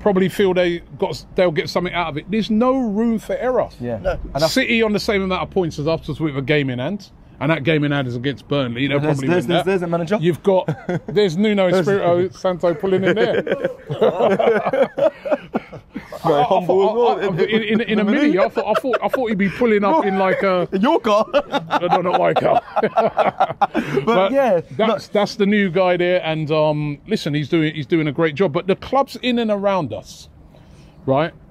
probably feel they'll get something out of it. There's no room for error. Yeah. No. And City on the same amount of points as us with a game in hand, and that game in hand is against Burnley. They'll probably win that. There's a manager. You've got there's Nuno, Espírito, Santo pulling in there. Very humble as well. In a mini, I thought he'd be pulling up in like a In your car. no, not my car. but yeah, that's the new guy there, and listen, he's doing a great job. But the clubs in and around us, right?